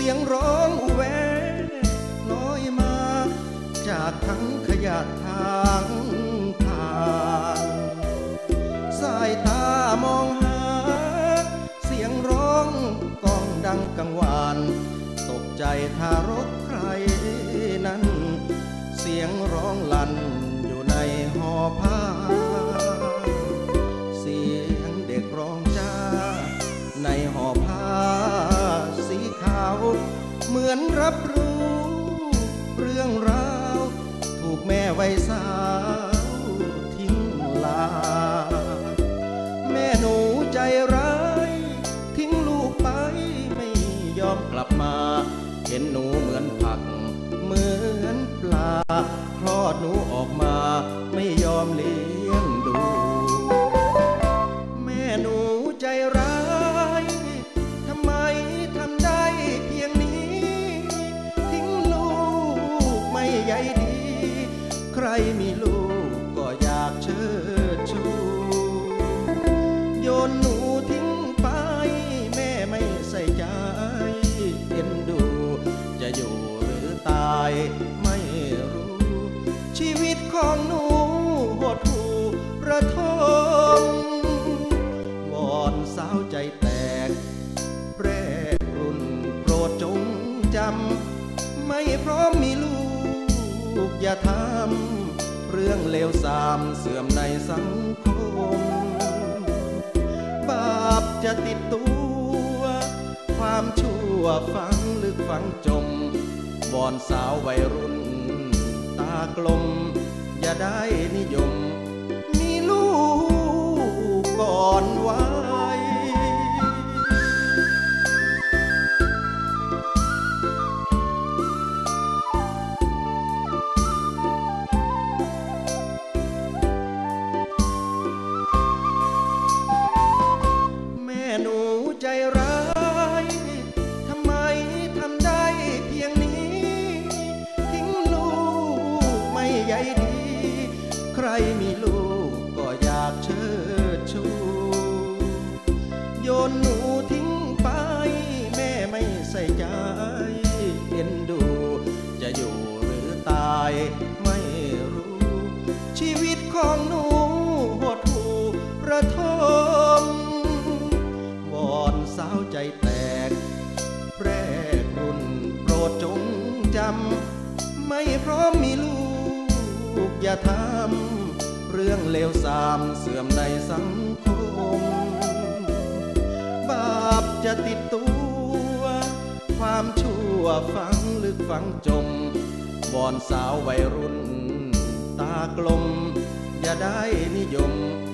สียงร้องอุแวลอยมาจากทั้งขยะทางทางสายตามองหาเสียงร้องก้องดังกังวานตกใจทารกใครนั้นเสียงร้องลั่นอยู่ในหอผ้าเสียงเด็กร้องจ้าในหอผ้าสีขาวเหมือนรับรู้เรื่องราวถูกแม่วัยสาวทิ้งลาแม่หนูใจร้ายทิ้งลูกไปไม่ยอมกลับมาเห็นหนูเหมือนผักเหมือนปลาคลอดหนูออกมาไม่ยอมเลี้ยงดูแม่หนูใจร้ายทำไมทำได้เพียงนี้ทิ้งลูกไม่ใยดีใครมีลูกก็อยากเชิดชูโยนหนูทิ้งไปแม่ไม่ใส่ใจเอ็นดูจะอยู่หรือตายไม่รู้ชีวิตของหนูหดหู่ระทมวอนสาวใจแตกแปรรุ่นโปรดจงจำไม่พร้อมมีลูกอย่าทำเรื่องเลวทรามเสื่อมในสังคมบาปจะติดตัวความชั่วฝังลึกฝังจมวอนสาววัยรุ่นตากลมอย่าได้นิยมมีลูกก่อนวัยแม่หนูใจร้ายทำไมทำได้เพียงนี้ทิ้งลูกไม่ใยดีใครมีลูกก็อยากเชิดชูโยนหนูทิ้งไปแม่ไม่ใส่ใจเอ็นดูจะอยู่หรือตายไม่รู้ชีวิตของหนูหดหู่ระทมวอนสาวใจแตกแปรรุ่นโปรดจงจำไม่พร้อมมีลูกอย่าทำเรื่องเลวทรามเสื่อมในสังคมบาปจะติดตัวความชั่วฝังลึกฝังจมวอนสาววัยรุ่นตากลมอย่าได้นิยม